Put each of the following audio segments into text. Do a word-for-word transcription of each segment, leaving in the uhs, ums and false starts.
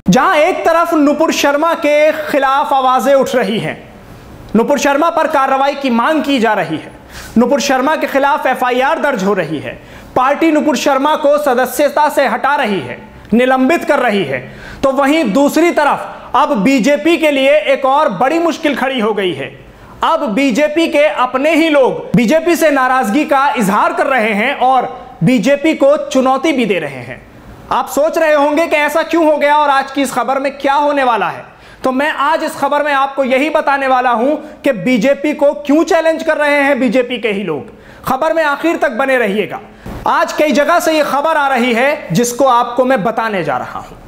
जहां एक तरफ नुपुर शर्मा के खिलाफ आवाजें उठ रही हैं, नुपुर शर्मा पर कार्रवाई की मांग की जा रही है, नुपुर शर्मा के खिलाफ एफ आई आर दर्ज हो रही है, पार्टी नुपुर शर्मा को सदस्यता से हटा रही है, निलंबित कर रही है, तो वहीं दूसरी तरफ अब बीजेपी के लिए एक और बड़ी मुश्किल खड़ी हो गई है। अब बीजेपी के अपने ही लोग बीजेपी से नाराजगी का इजहार कर रहे हैं और बीजेपी को चुनौती भी दे रहे हैं। आप सोच रहे होंगे कि ऐसा क्यों हो गया और आज की इस खबर में क्या होने वाला है, तो मैं आज इस खबर में आपको यही बताने वाला हूं कि बीजेपी को क्यों चैलेंज कर रहे हैं बीजेपी के ही लोग। खबर में आखिर तक बने रहिएगा। आज कई जगह से यह खबर आ रही है जिसको आपको मैं बताने जा रहा हूं।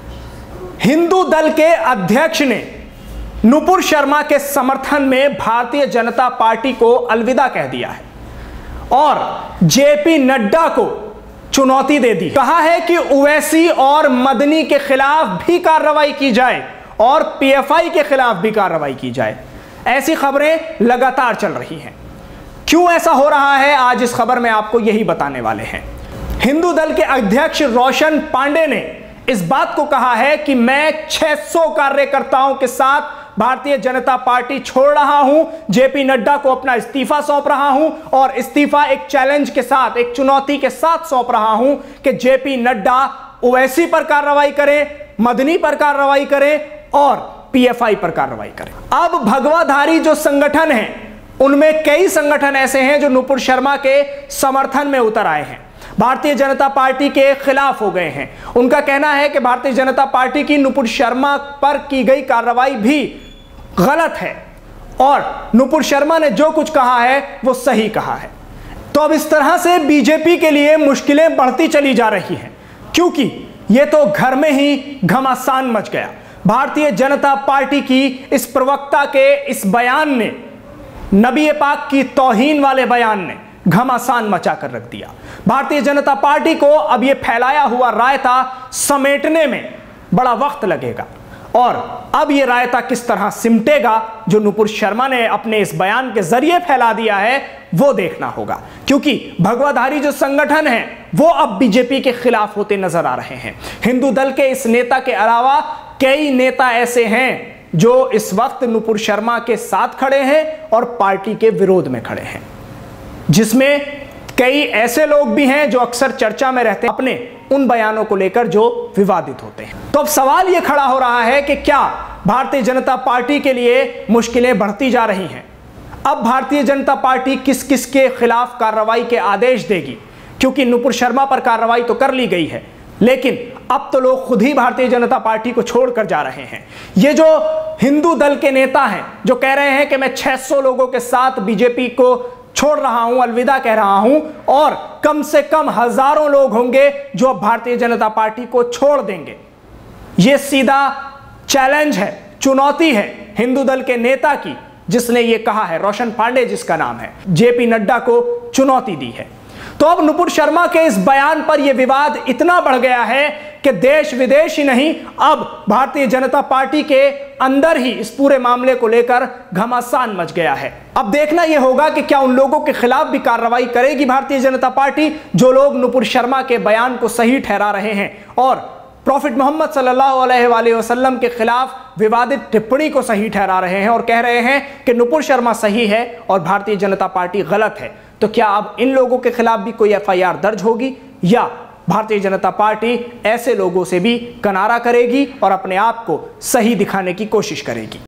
हिंदू दल के अध्यक्ष ने नुपुर शर्मा के समर्थन में भारतीय जनता पार्टी को अलविदा कह दिया है और जेपी नड्डा को चुनौती दे दी। कहा है कि ओवैसी और मदनी के खिलाफ भी कार्रवाई की जाए और पीएफआई के खिलाफ भी कार्रवाई की जाए। ऐसी खबरें लगातार चल रही हैं। क्यों ऐसा हो रहा है, आज इस खबर में आपको यही बताने वाले हैं। हिंदू दल के अध्यक्ष रोशन पांडे ने इस बात को कहा है कि मैं छह सौ कार्यकर्ताओं के साथ भारतीय जनता पार्टी छोड़ रहा हूं, जेपी नड्डा को अपना इस्तीफा सौंप रहा हूं और इस्तीफा एक चैलेंज के साथ, एक चुनौती के साथ सौंप रहा हूं कि जेपी नड्डा ओवैसी पर कार्रवाई करें, मदनी पर कार्रवाई करें और पीएफआई पर कार्रवाई करें। अब भगवाधारी जो संगठन है उनमें कई संगठन ऐसे हैं जो नुपुर शर्मा के समर्थन में उतर आए हैं, भारतीय जनता पार्टी के खिलाफ हो गए हैं। उनका कहना है कि भारतीय जनता पार्टी की नुपुर शर्मा पर की गई कार्रवाई भी गलत है और नुपुर शर्मा ने जो कुछ कहा है वो सही कहा है। तो अब इस तरह से बीजेपी के लिए मुश्किलें बढ़ती चली जा रही हैं, क्योंकि ये तो घर में ही घमासान मच गया। भारतीय जनता पार्टी की इस प्रवक्ता के इस बयान ने, नबी पाक की तौहीन वाले बयान ने घमासान मचा कर रख दिया। भारतीय जनता पार्टी को अब यह फैलाया हुआ रायता समेटने में बड़ा वक्त लगेगा और अब यह रायता किस तरह सिमटेगा जो नुपुर शर्मा ने अपने इस बयान के जरिए फैला दिया है वो देखना होगा, क्योंकि भगवाधारी जो संगठन है वो अब बीजेपी के खिलाफ होते नजर आ रहे हैं। हिंदू दल के इस नेता के अलावा कई नेता ऐसे हैं जो इस वक्त नुपुर शर्मा के साथ खड़े हैं और पार्टी के विरोध में खड़े हैं, जिसमें कई ऐसे लोग भी हैं जो अक्सर चर्चा में रहते हैं अपने उन बयानों को लेकर जो विवादित होते हैं। तो अब सवाल यह खड़ा हो रहा है कि क्या भारतीय जनता पार्टी के लिए मुश्किलें बढ़ती जा रही हैं? अब भारतीय जनता पार्टी किस किस के खिलाफ कार्रवाई के आदेश देगी, क्योंकि नुपुर शर्मा पर कार्रवाई तो कर ली गई है, लेकिन अब तो लोग खुद ही भारतीय जनता पार्टी को छोड़कर जा रहे हैं। ये जो हिंदू दल के नेता हैं जो कह रहे हैं कि मैं छह सौ लोगों के साथ बीजेपी को छोड़ रहा हूं, अलविदा कह रहा हूं, और कम से कम हजारों लोग होंगे जो अब भारतीय जनता पार्टी को छोड़ देंगे। यह सीधा चैलेंज है, चुनौती है हिंदू दल के नेता की, जिसने यह कहा है, रोशन पांडे जिसका नाम है, जेपी नड्डा को चुनौती दी है। तो अब नुपुर शर्मा के इस बयान पर यह विवाद इतना बढ़ गया है कि देश विदेश ही नहीं, अब भारतीय जनता पार्टी के अंदर ही इस पूरे मामले को लेकर घमासान मच गया है। अब देखना यह होगा कि क्या उन लोगों के खिलाफ भी कार्रवाई करेगी भारतीय जनता पार्टी जो लोग नुपुर शर्मा के बयान को सही ठहरा रहे हैं और प्रॉफिट मोहम्मद सल्लल्लाहु अलैहि वसल्लम के खिलाफ विवादित टिप्पणी को सही ठहरा रहे हैं और कह रहे हैं कि नुपुर शर्मा सही है और भारतीय जनता पार्टी गलत है। तो क्या अब इन लोगों के खिलाफ भी कोई एफ आई आर दर्ज होगी या भारतीय जनता पार्टी ऐसे लोगों से भी किनारा करेगी और अपने आप को सही दिखाने की कोशिश करेगी?